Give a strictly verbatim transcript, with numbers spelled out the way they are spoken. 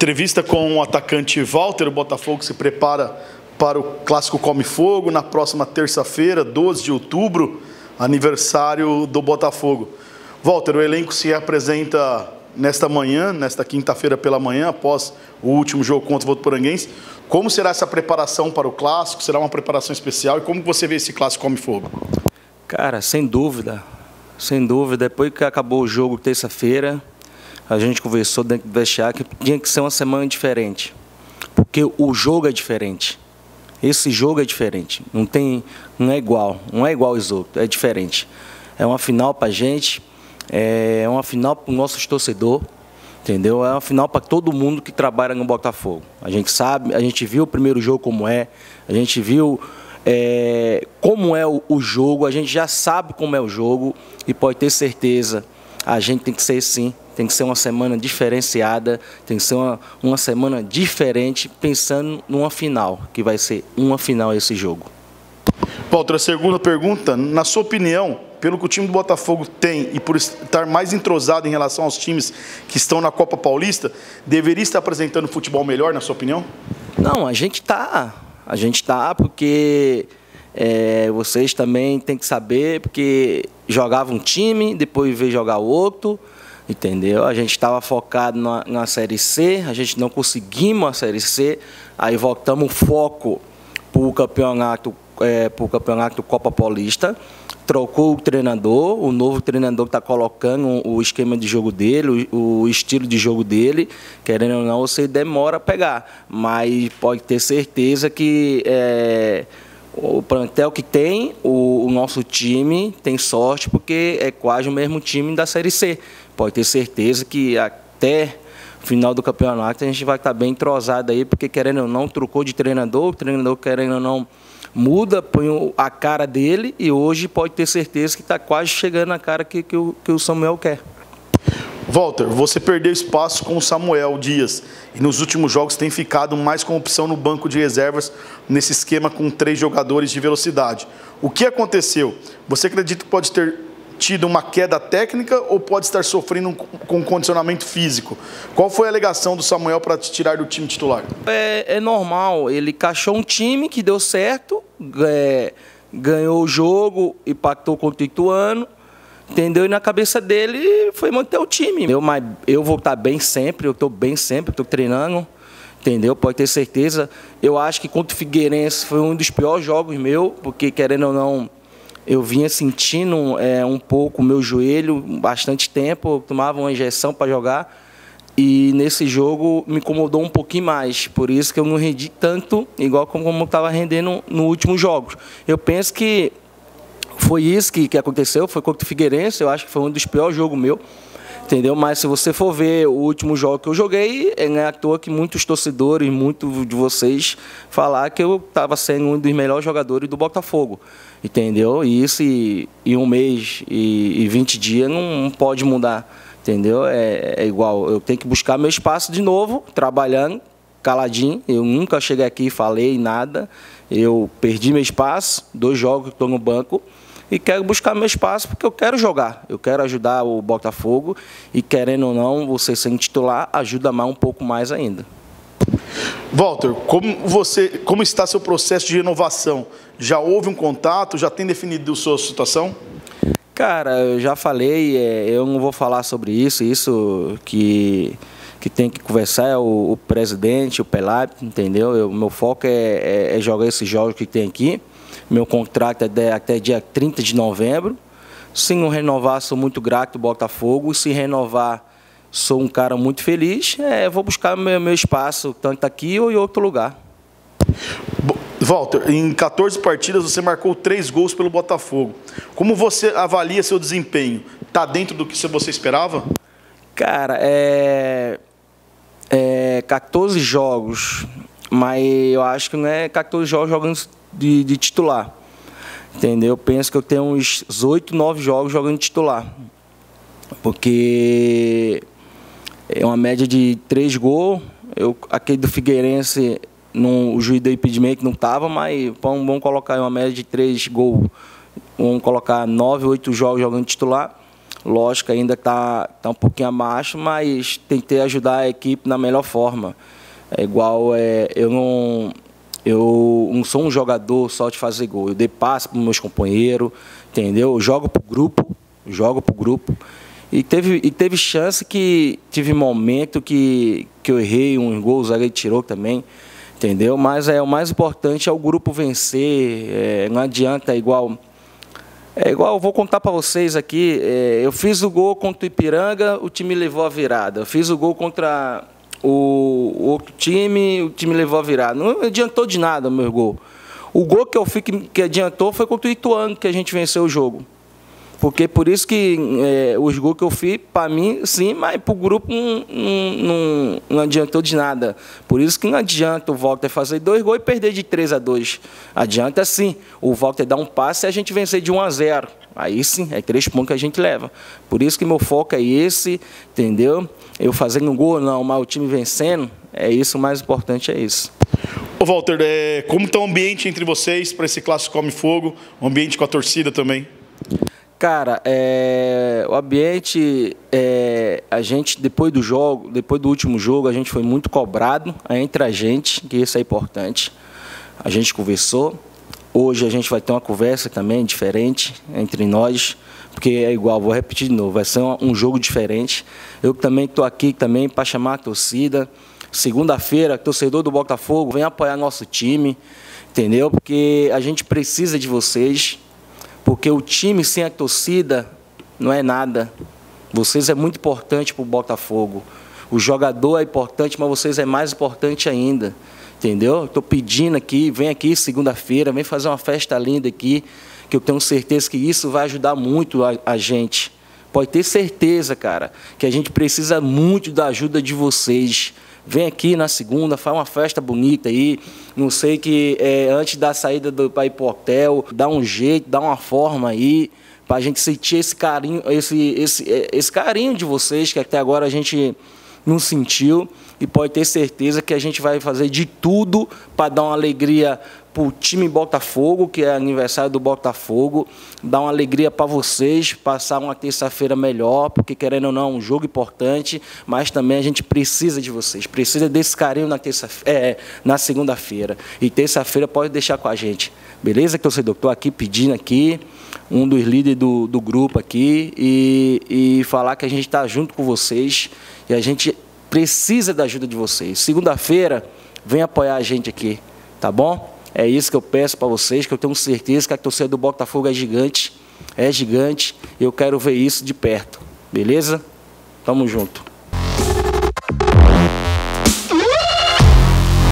entrevista com o atacante Walter. O Botafogo se prepara para o Clássico Come Fogo na próxima terça-feira, doze de outubro, aniversário do Botafogo. Walter, o elenco se apresenta nesta manhã, nesta quinta-feira pela manhã, após o último jogo contra o Votuporanguense. Como será essa preparação para o Clássico? Será uma preparação especial? E como você vê esse Clássico Come Fogo? Cara, sem dúvida, sem dúvida. Depois que acabou o jogo terça-feira, a gente conversou dentro do vestiário que tinha que ser uma semana diferente, porque o jogo é diferente. Esse jogo é diferente, não tem, não é igual, não é igual aos outros, é diferente. É uma final para a gente, é uma final para os nossos torcedores, entendeu? É uma final para todo mundo que trabalha no Botafogo. A gente sabe, a gente viu o primeiro jogo como é, a gente viu é, como é o, o jogo, a gente já sabe como é o jogo e pode ter certeza, a gente tem que ser sim. Tem que ser uma semana diferenciada, tem que ser uma, uma semana diferente, pensando numa final, que vai ser uma final esse jogo. Walter, a segunda pergunta, na sua opinião, pelo que o time do Botafogo tem e por estar mais entrosado em relação aos times que estão na Copa Paulista, deveria estar apresentando futebol melhor, na sua opinião? Não, a gente está, a gente está porque é, vocês também têm que saber, porque jogava um time, depois veio jogar o outro. Entendeu? A gente estava focado na, na Série C, a gente não conseguimos a Série C, aí voltamos o foco para o campeonato, é, para o campeonato Copa Paulista, trocou o treinador, o novo treinador está colocando o esquema de jogo dele, o, o estilo de jogo dele, querendo ou não, você demora a pegar, mas pode ter certeza que é, o plantel que tem, o, o nosso time tem sorte porque é quase o mesmo time da Série C. Pode ter certeza que até o final do campeonato a gente vai estar bem entrosado aí, porque querendo ou não, trocou de treinador, o treinador querendo ou não muda, põe a cara dele e hoje pode ter certeza que está quase chegando a cara que, que, o, que o Samuel quer. Walter, você perdeu espaço com o Samuel Dias e nos últimos jogos tem ficado mais com opção no banco de reservas nesse esquema com três jogadores de velocidade. O que aconteceu? Você acredita que pode ter tido uma queda técnica ou pode estar sofrendo com condicionamento físico? Qual foi a alegação do Samuel para te tirar do time titular? É, é normal, ele encaixou um time que deu certo, é, ganhou o jogo, impactou contra o Ituano, entendeu? E na cabeça dele foi manter o time. Eu, mas eu vou estar bem sempre, eu estou bem sempre, estou treinando, entendeu? Pode ter certeza. Eu acho que contra o Figueirense foi um dos piores jogos meus, porque querendo ou não, eu vinha sentindo é, um pouco o meu joelho bastante tempo, eu tomava uma injeção para jogar e nesse jogo me incomodou um pouquinho mais, por isso que eu não rendi tanto, igual como eu estava rendendo no último jogo. Eu penso que foi isso que, que aconteceu, foi contra o Figueirense, eu acho que foi um dos piores jogos meu, entendeu? Mas se você for ver o último jogo que eu joguei, é à toa que muitos torcedores, muitos de vocês falar que eu estava sendo um dos melhores jogadores do Botafogo, entendeu? E isso em um mês e, e vinte dias não pode mudar, entendeu? É, é igual, eu tenho que buscar meu espaço de novo, trabalhando, caladinho. Eu nunca cheguei aqui e falei nada, eu perdi meu espaço, dois jogos que estou no banco, e quero buscar meu espaço porque eu quero jogar, eu quero ajudar o Botafogo e querendo ou não, você sendo titular ajuda mais um pouco mais ainda. Walter, como, você, como está seu processo de renovação? Já houve um contato, já tem definido a sua situação? Cara, eu já falei, é, eu não vou falar sobre isso, isso que, que tem que conversar é o, o presidente, o Pelap, entendeu? O meu foco é, é, é jogar esses jogos que tem aqui. Meu contrato é até dia trinta de novembro. Se não renovar, sou muito grato ao Botafogo. Se renovar, sou um cara muito feliz. É, vou buscar meu, meu espaço, tanto aqui ou em outro lugar. Walter, em quatorze partidas você marcou três gols pelo Botafogo. Como você avalia seu desempenho? Está dentro do que você esperava? Cara, é, é quatorze jogos, mas eu acho que não é quatorze jogos jogando De, de titular, entendeu? Eu penso que eu tenho uns oito, nove jogos jogando de titular, porque é uma média de três gols. Eu, aquele do Figueirense, não, o juiz deu impedimento, não estava, mas vamos, vamos colocar uma média de três gols, vamos colocar nove, oito jogos jogando de titular. Lógico, ainda está tá um pouquinho abaixo, mas tentei ajudar a equipe na melhor forma. É igual, é, eu, não, eu não sou um jogador só de fazer gol. Eu dei passe para os meus companheiros, entendeu? Eu jogo para o grupo, jogo para o grupo. E teve, e teve chance que, tive momento que, que eu errei um gol, o zagueiro tirou também, entendeu? Mas é, o mais importante é o grupo vencer, é, não adianta igual... É igual, eu vou contar para vocês aqui, é, eu fiz o gol contra o Ipiranga, o time levou a virada. Eu fiz o gol contra o, o outro time, o time levou a virada. Não adiantou de nada o meu gol. O gol que eu fiz que, que adiantou foi contra o Ituano, que a gente venceu o jogo. Porque por isso que é, os gols que eu fiz, para mim, sim, mas para o grupo não, não, não adiantou de nada. Por isso que não adianta o Walter fazer dois gols e perder de três a dois. Adianta sim, o Walter dar um passe e a gente vencer de um a zero. Aí sim, é três pontos que a gente leva. Por isso que meu foco é esse, entendeu? Eu fazendo um gol não, mas o time vencendo, é isso, o mais importante é isso. Ô Walter, é, como está o ambiente entre vocês para esse clássico Come Fogo? O ambiente com a torcida também? Cara, é, o ambiente, é, a gente, depois do jogo, depois do último jogo, a gente foi muito cobrado entre a gente, que isso é importante. A gente conversou. Hoje a gente vai ter uma conversa também diferente entre nós, porque é igual, vou repetir de novo, vai ser um, um jogo diferente. Eu também estou aqui também para chamar a torcida. Segunda-feira, torcedor do Botafogo, vem apoiar nosso time, entendeu? Porque a gente precisa de vocês. Porque o time sem a torcida não é nada. Vocês é muito importante para o Botafogo. O jogador é importante, mas vocês é mais importante ainda. Entendeu? Estou pedindo aqui, vem aqui segunda-feira, vem fazer uma festa linda aqui, que eu tenho certeza que isso vai ajudar muito a, a gente. Pode ter certeza, cara, que a gente precisa muito da ajuda de vocês. Vem aqui na segunda, faz uma festa bonita aí. Não sei que é, antes da saída para ir para o hotel, dá um jeito, dá uma forma aí, para a gente sentir esse carinho, esse, esse, esse carinho de vocês, que até agora a gente não sentiu. E pode ter certeza que a gente vai fazer de tudo para dar uma alegria para o time Botafogo, que é aniversário do Botafogo, dar uma alegria para vocês, passar uma terça-feira melhor, porque querendo ou não, é um jogo importante, mas também a gente precisa de vocês, precisa desse carinho na, terça, é, na segunda-feira. E terça-feira pode deixar com a gente. Beleza, torcedor? Estou aqui pedindo aqui, um dos líderes do, do grupo aqui, e, e falar que a gente está junto com vocês, e a gente precisa da ajuda de vocês. Segunda-feira, vem apoiar a gente aqui, tá bom? É isso que eu peço para vocês, que eu tenho certeza que a torcida do Botafogo é gigante, é gigante, e eu quero ver isso de perto, beleza? Tamo junto.